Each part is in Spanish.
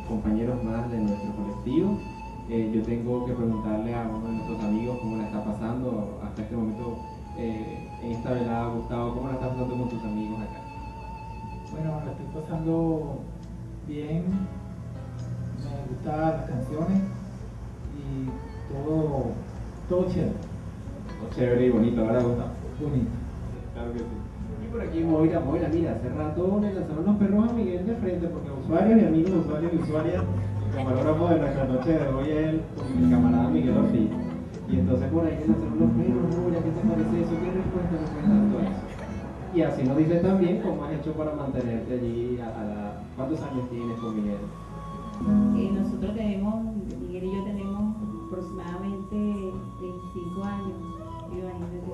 compañeros más de nuestro colectivo. Yo tengo que preguntarle a uno de nuestros amigos cómo la está pasando hasta este momento en esta velada. Gustavo, ¿cómo la está pasando con tus amigos acá? Bueno, la estoy pasando bien, me gustan las canciones y todo chévere. Chévere y bonito, ¿verdad, Gustavo? Bonito. Claro que sí. Y por aquí Moira, mira, hace rato le lanzaron los perros a Miguel de frente porque usuarios y amigos, usuarios y usuarias, el camarógrafo de nuestra noche de hoy es el camarada Miguel Ortiz. Y entonces por ahí le lanzaron los perros, Moira, ¿qué te parece eso? ¿Qué respuesta me puedes dar a eso? Y así nos dice también cómo has hecho para mantenerte allí ¿Cuántos años tienes con Miguel? Nosotros tenemos, Miguel y yo tenemos aproximadamente 25 años, imagínate.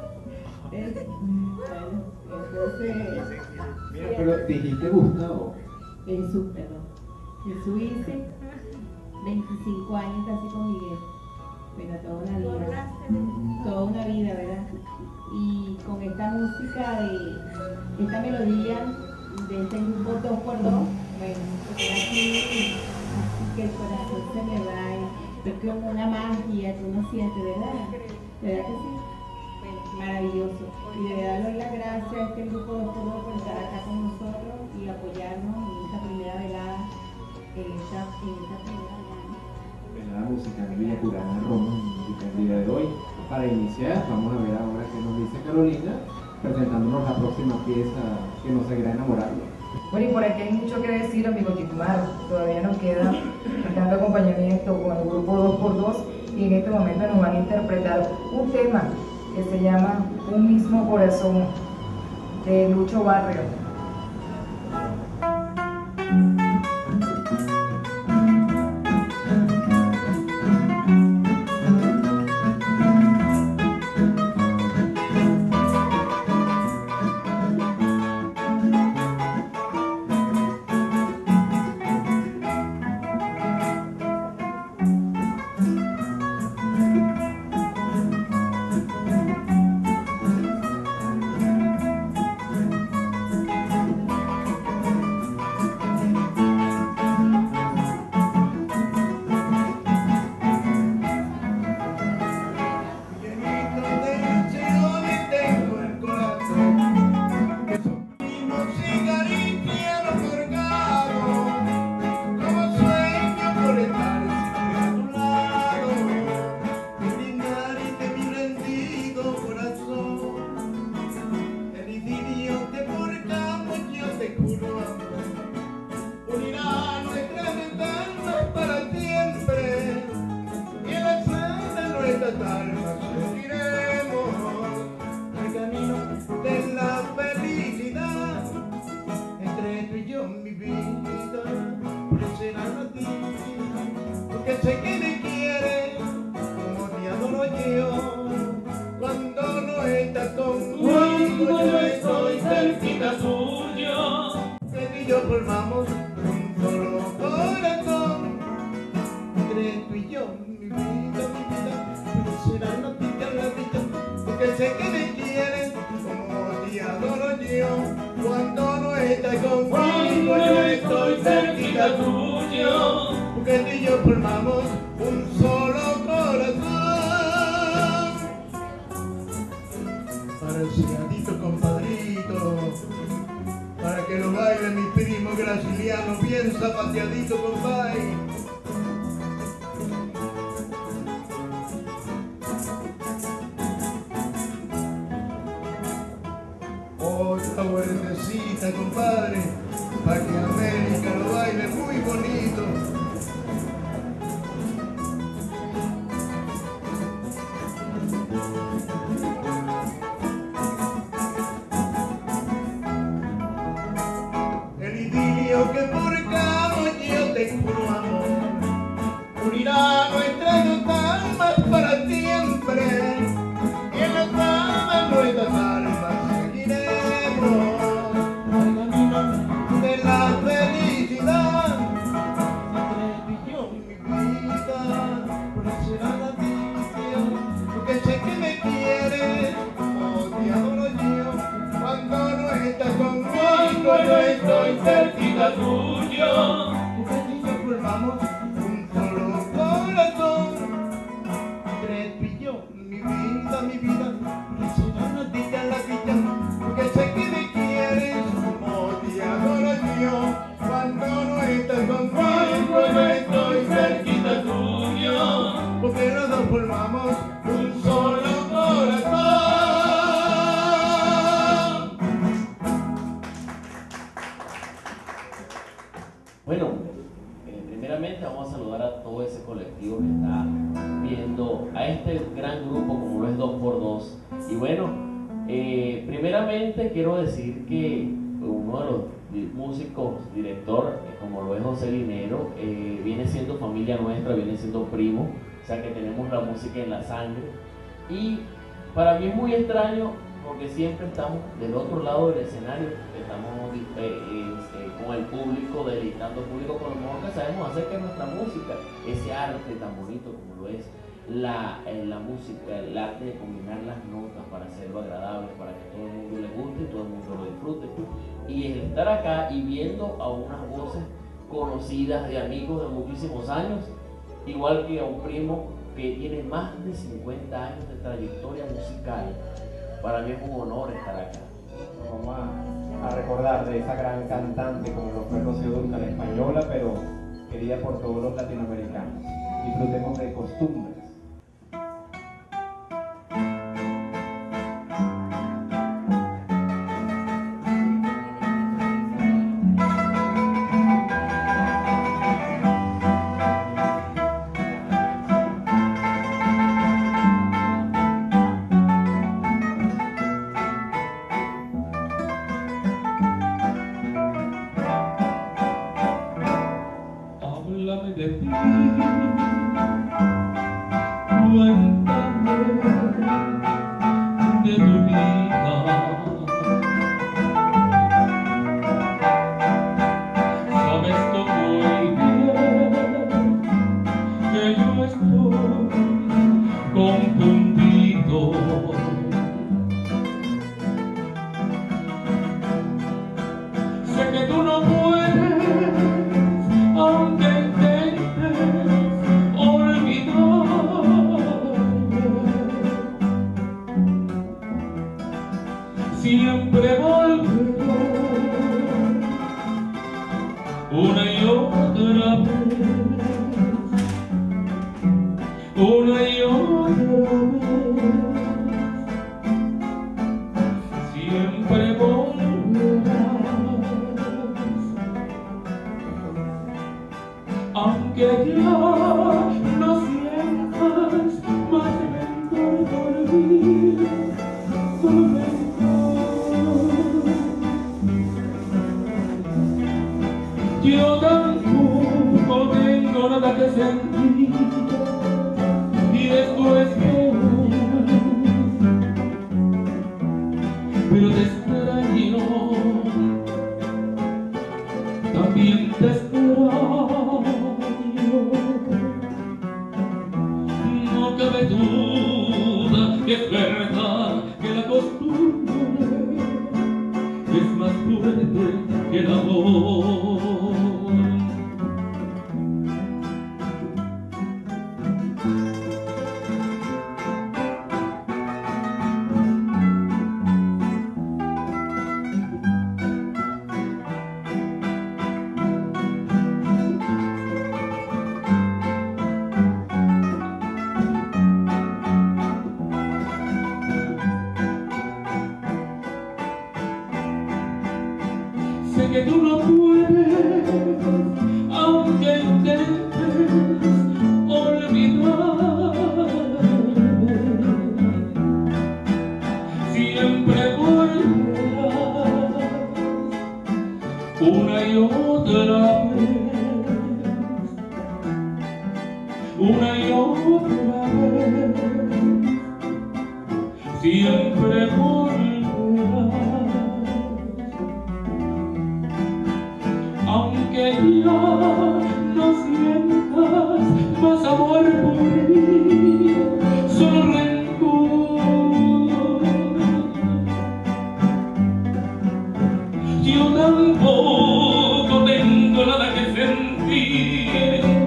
Bueno, entonces... Mira, pero dijiste Gustavo. Jesús, perdón. Jesús hice 25 años casi con Miguel. Pero toda una vida, ¿verdad? Y con esta música esta melodía de este grupo 2x2, bueno, así que el corazón se me va, es como una magia que uno siente, ¿verdad? ¿Verdad que sí? Bueno, maravilloso. Y de verdad doy las gracias a este grupo 2x2 por estar acá con nosotros y apoyarnos en esta primera velada, en esta primera velada. Velada musical en Villa Curana, Roma, el día de hoy. Para iniciar, vamos a ver ahora qué nos dice Carolina, presentándonos la próxima pieza que nos seguirá enamorando. Bueno, y por aquí hay mucho que decir, amigo titular. Todavía nos queda dando acompañamiento con el grupo 2x2 y en este momento nos van a interpretar un tema que se llama Un mismo corazón, de Lucho Barrio. Sé que me quiere como te adoro yo. Cuando no estás conmigo, yo estoy cerquita tuyo. Que tú y yo formamos un solo corazón. Entre tú y yo, mi vida, será la vida, porque sé que me quieres como te adoro yo. Cuando no estás conmigo, yo estoy cerquita tuyo. Porque tú y yo formamos un solo corazón. Para el ciadito, compadrito, para que lo baile mi primo Graciliano, bien zapateadito, compadre. Otra vueltecita, compadre, para que América lo baile muy bonito. El idilio que forjamos, yo te juro amor, unirá nuestras dos almas para siempre, y en las almas nuestras almas seguiremos al camino de la felicidad. Entre tú y yo, mi vida, por eso será la dicha, porque sé que me quieres como te adoro yo. Cuando no estás conmigo, yo estoy cerquita tuyo. Porque si yo formamos un solo corazón. Tres tú y yo, mi vida, que será la dicha, porque sé que me quieres como te adoro yo. Cuando no estás conmigo, yo estoy cerquita tuyo, porque los dos formamos un solo corazón. Bueno, primeramente vamos a saludar a todo ese colectivo que está viendo a este gran grupo como lo es 2x2. Y bueno, primeramente quiero decir que uno de los músicos, director, como lo es José Linero, viene siendo familia nuestra, viene siendo primo, o sea que tenemos la música en la sangre. Y para mí es muy extraño porque siempre estamos del otro lado del escenario, estamos con el público, deleitando al público con lo mejor que sabemos hacer, que es nuestra música, ese arte tan bonito como lo es la música, el arte de combinar las notas para hacerlo agradable, para que todo el mundo le guste y todo el mundo lo disfrute. Y el estar acá y viendo a unas voces conocidas de amigos de muchísimos años, igual que a un primo que tiene más de 50 años de trayectoria musical, para mí es un honor estar acá. Vamos a recordar de esa gran cantante como lo fue Rocío Dúrcal, la española, pero querida por todos los latinoamericanos. Disfrutemos de Costumbres. Háblame de ti, cuéntame de tu vida. Sabes tú muy bien que yo estoy confundido. Sé que tú no puedes, aunque intentes olvidarme, siempre volverás una y otra vez, una y otra vez, siempre volverás. Aunque ya no sientas más rencor por mí, solo rencor. Yo tampoco tengo nada que sentir, y esto es peor, pero te extraño, también te extraño. No cabe duda que es verdad que la costumbre es más fuerte que el amor. Sé que tú no puedes, aunque intentes olvidarme, siempre volverás una y otra vez, una y otra vez, siempre volverás. Aunque ya no sientas más amor por mí, solo rencor. Yo tampoco tengo nada que sentir,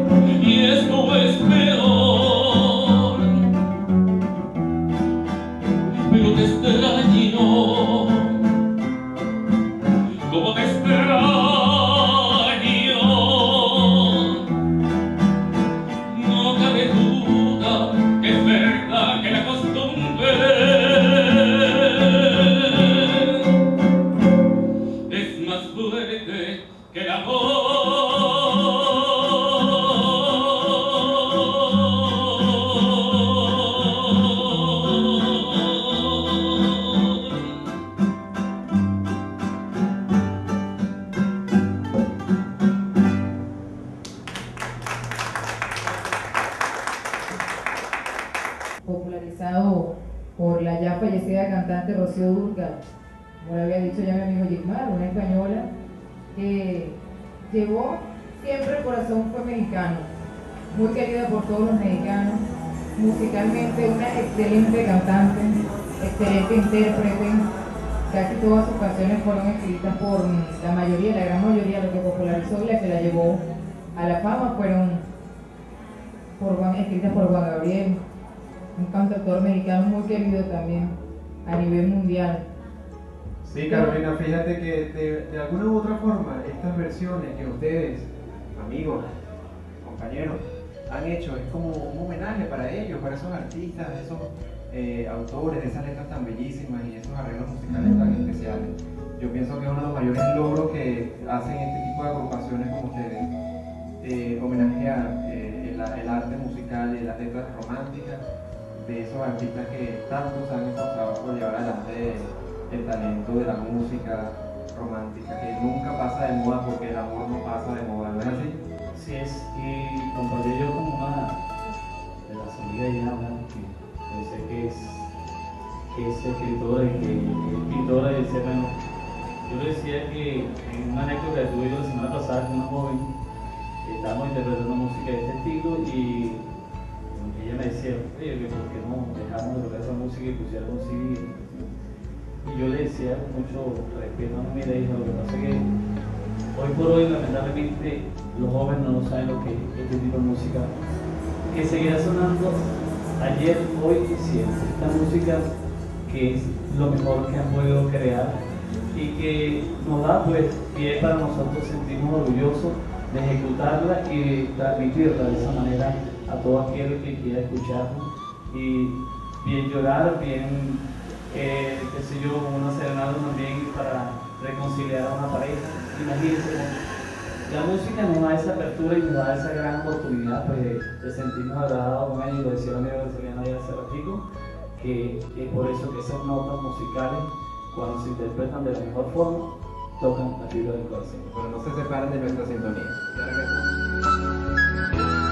el amor. Popularizado por la ya fallecida cantante Rocío Dúrcal, como le había dicho ya mi amigo Yigmar, una española que llevó siempre el corazón fue mexicano, muy querida por todos los mexicanos, musicalmente una excelente cantante, excelente intérprete. Casi todas sus canciones fueron escritas por la mayoría, la gran mayoría, lo que popularizó y la que la llevó a la fama fueron escritas por Juan Gabriel, un cantautor mexicano muy querido también a nivel mundial. Sí, Carolina, fíjate que de alguna u otra forma estas versiones que ustedes, amigos, compañeros, han hecho es como un homenaje para ellos, para esos artistas, esos autores de esas letras tan bellísimas y esos arreglos musicales tan especiales. Yo pienso que es uno de los mayores logros que hacen este tipo de agrupaciones como ustedes, homenajear el arte musical y las letras románticas de esos artistas que tanto se han esforzado por llevar adelante el talento de la música romántica, que nunca pasa de moda porque el amor no pasa de moda, ¿no es así? Así es, y compartí yo con una de las amigas ya, que pensé que es escritora y que es pintora, y decía, bueno, yo le decía que en una anécdota que tuve yo la semana pasada con una joven, estábamos interpretando música de este estilo y ella me decía, oye, que por qué no dejamos de tocar esa música y pusiera un CD. Y yo le decía con mucho respeto a mi hija, lo que pasa es que hoy por hoy lamentablemente los jóvenes no saben lo que es este tipo de música, que seguirá sonando ayer, hoy y siempre. Esta música que es lo mejor que han podido crear y que nos da pues pie para nosotros sentirnos orgullosos de ejecutarla y transmitirla de esa manera a todo aquel que quiera escucharnos y bien llorar, bien, qué sé yo, una serenata también para reconciliar a una pareja. Imagínense, la música nos da esa apertura y nos da esa gran oportunidad pues, de sentirnos agradados con ella, y lo decía la amiga Marcelina ya hace ratito, que es por eso que esas notas musicales, cuando se interpretan de la mejor forma, tocan la fibra del corazón. Bueno, no se separen de nuestra sintonía. Ya regresamos.